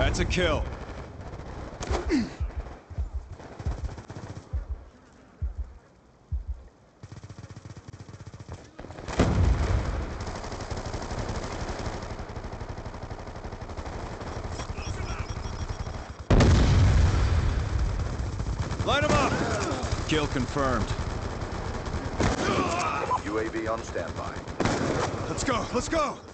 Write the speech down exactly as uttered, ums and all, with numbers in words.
That's a kill. Light him up! Kill confirmed. U A V on standby. Let's go, let's go!